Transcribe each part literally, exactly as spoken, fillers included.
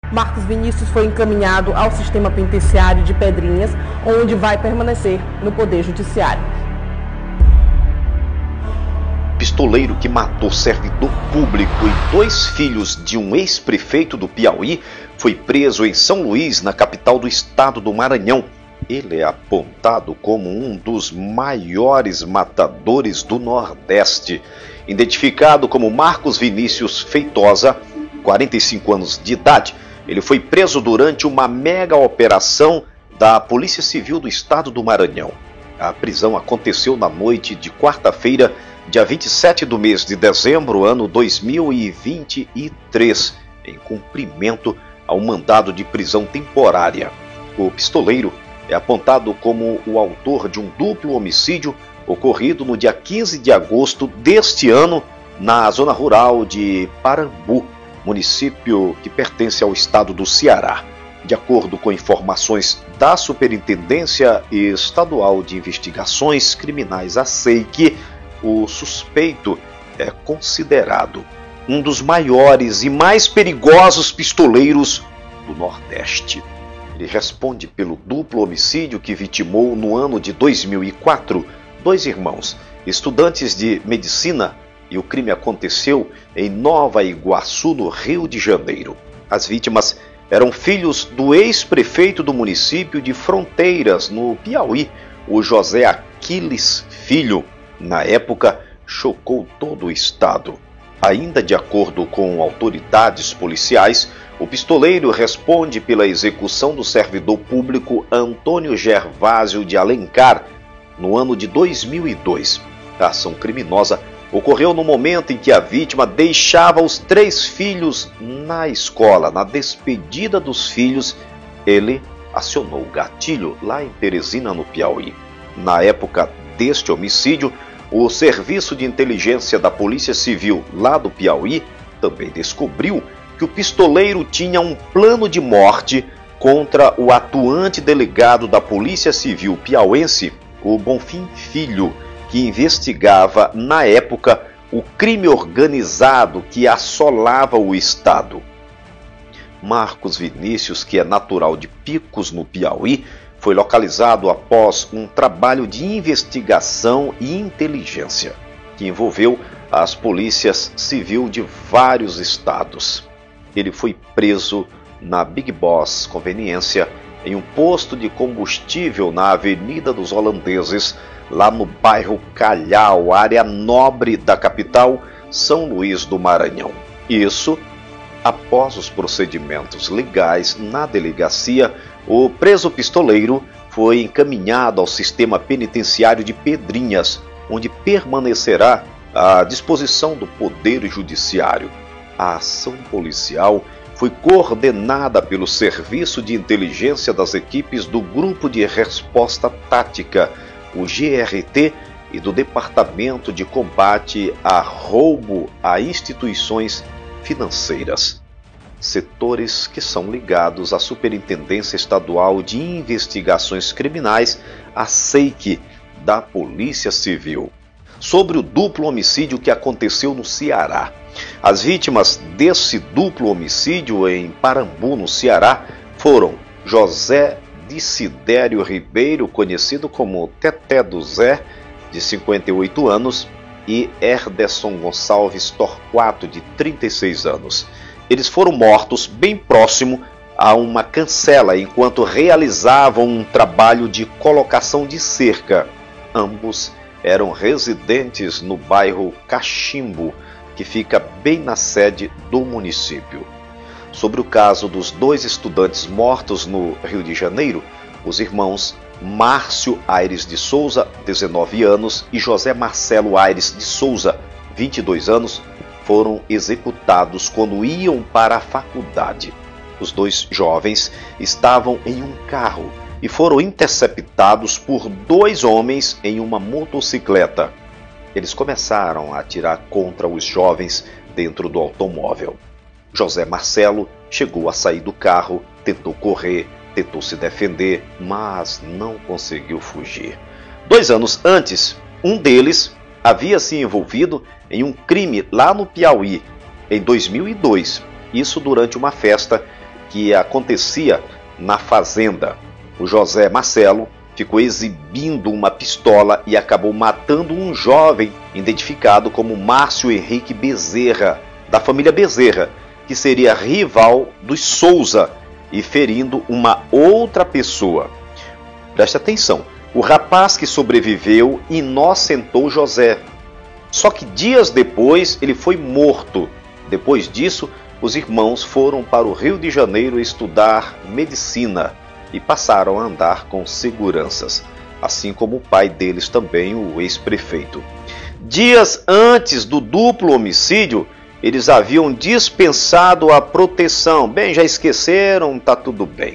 Marcos Vinícius foi encaminhado ao sistema penitenciário de Pedrinhas, onde vai permanecer no Poder Judiciário. Pistoleiro que matou servidor público e dois filhos de um ex-prefeito do Piauí foi preso em São Luís, na capital do estado do Maranhão. Ele é apontado como um dos maiores matadores do Nordeste. Identificado como Marcos Vinícius Feitosa, quarenta e cinco anos de idade, ele foi preso durante uma mega operação da Polícia Civil do estado do Maranhão. A prisão aconteceu na noite de quarta-feira, dia vinte e sete do mês de dezembro, ano dois mil e vinte e três, em cumprimento ao mandado de prisão temporária. O pistoleiro é apontado como o autor de um duplo homicídio ocorrido no dia quinze de agosto deste ano na zona rural de Parambu, município que pertence ao estado do Ceará. De acordo com informações da Superintendência Estadual de Investigações Criminais, a SEIC, o suspeito é considerado um dos maiores e mais perigosos pistoleiros do Nordeste. Ele responde pelo duplo homicídio que vitimou no ano de dois mil e quatro dois irmãos, estudantes de medicina, e o crime aconteceu em Nova Iguaçu, no Rio de Janeiro. As vítimas eram filhos do ex-prefeito do município de Fronteiras, no Piauí, o José Aquiles Filho. Na época, chocou todo o estado. Ainda de acordo com autoridades policiais, o pistoleiro responde pela execução do servidor público Antônio Gervásio de Alencar no ano de dois mil e dois. A ação criminosa ocorreu no momento em que a vítima deixava os três filhos na escola. Na despedida dos filhos, ele acionou o gatilho lá em Teresina, no Piauí. Na época deste homicídio, o Serviço de Inteligência da Polícia Civil lá do Piauí também descobriu que o pistoleiro tinha um plano de morte contra o atuante delegado da Polícia Civil piauense, o Bonfim Filho, que investigava, na época, o crime organizado que assolava o estado. Marcos Vinícius, que é natural de Picos, no Piauí, foi localizado após um trabalho de investigação e inteligência, que envolveu as polícias civil de vários estados. Ele foi preso na Big Boss Conveniência, em um posto de combustível na Avenida dos Holandeses, lá no bairro Calhau, área nobre da capital, São Luís do Maranhão. Isso, após os procedimentos legais na delegacia, o preso pistoleiro foi encaminhado ao sistema penitenciário de Pedrinhas, onde permanecerá à disposição do Poder Judiciário. A ação policial foi coordenada pelo Serviço de Inteligência das equipes do Grupo de Resposta Tática, o G R T, e do Departamento de Combate a Roubo a Instituições Financeiras, setores que são ligados à Superintendência Estadual de Investigações Criminais, a SEIC, da Polícia Civil. Sobre o duplo homicídio que aconteceu no Ceará. As vítimas desse duplo homicídio em Parambu, no Ceará, foram José Decidério Ribeiro, conhecido como Teté do Zé, de cinquenta e oito anos, e Herderson Gonçalves Torquato, de trinta e seis anos. Eles foram mortos bem próximo a uma cancela, enquanto realizavam um trabalho de colocação de cerca. Ambos eram residentes no bairro Cachimbo, que fica bem na sede do município. Sobre o caso dos dois estudantes mortos no Rio de Janeiro, os irmãos Márcio Aires de Souza, dezenove anos, e José Marcelo Aires de Souza, vinte e dois anos, foram executados quando iam para a faculdade. Os dois jovens estavam em um carro e foram interceptados por dois homens em uma motocicleta. Eles começaram a atirar contra os jovens dentro do automóvel. José Marcelo chegou a sair do carro, tentou correr, tentou se defender, mas não conseguiu fugir. Dois anos antes, um deles havia se envolvido em um crime lá no Piauí, em dois mil e dois. Isso durante uma festa que acontecia na fazenda. O José Marcelo ficou exibindo uma pistola e acabou matando um jovem identificado como Márcio Henrique Bezerra, da família Bezerra, que seria rival dos Souza, e ferindo uma outra pessoa. Preste atenção, o rapaz que sobreviveu inocentou José. Só que dias depois ele foi morto. Depois disso, os irmãos foram para o Rio de Janeiro estudar medicina e passaram a andar com seguranças, assim como o pai deles também, o ex-prefeito. Dias antes do duplo homicídio, eles haviam dispensado a proteção. Bem, já esqueceram, tá tudo bem.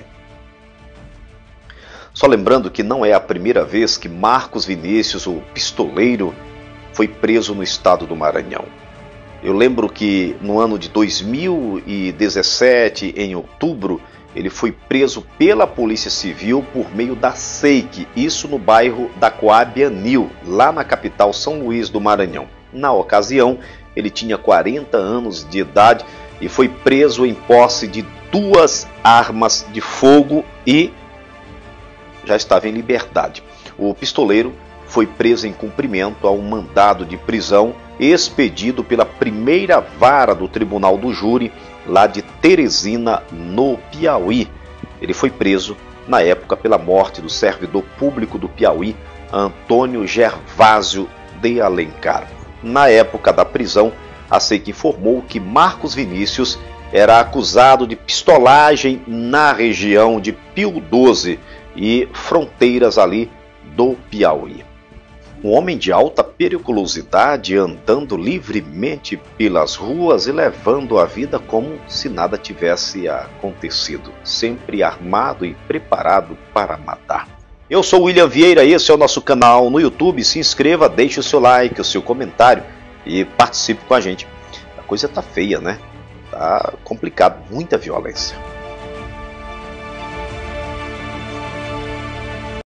Só lembrando que não é a primeira vez que Marcos Vinícius, o pistoleiro, foi preso no estado do Maranhão. Eu lembro que no ano de dois mil e dezessete, em outubro, ele foi preso pela Polícia Civil por meio da S E I C, isso no bairro da Coab Anil, lá na capital São Luís do Maranhão. Na ocasião, ele tinha quarenta anos de idade e foi preso em posse de duas armas de fogo e já estava em liberdade. O pistoleiro foi preso em cumprimento a um mandado de prisão expedido pela primeira vara do Tribunal do Júri, lá de Teresina, no Piauí. Ele foi preso, na época, pela morte do servidor público do Piauí, Antônio Gervásio de Alencar. Na época da prisão, a S E I C informou que Marcos Vinícius era acusado de pistolagem na região de Pio doze e fronteiras ali do Piauí. Um homem de alta periculosidade andando livremente pelas ruas e levando a vida como se nada tivesse acontecido, sempre armado e preparado para matar. Eu sou William Vieira, esse é o nosso canal no YouTube. Se inscreva, deixe o seu like, o seu comentário e participe com a gente. A coisa tá feia, né? Tá complicado, muita violência.